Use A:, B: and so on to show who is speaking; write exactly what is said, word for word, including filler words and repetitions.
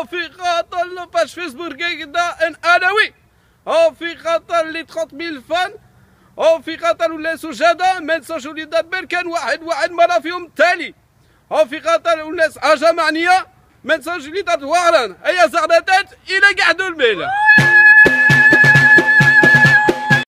A: او في خاطر لو باج فيسبوك كدا ان الوي، او في خاطر لي ثلاثين ميل فان، او في خاطر ولا سجاده ما نساوش وليدات بركان واحد واحد مرة فيهم التالي، او في خاطر وناس حاجه معنيه ما نساوش وليدات وهران، هيا زغرتات الى قعدوا الميله.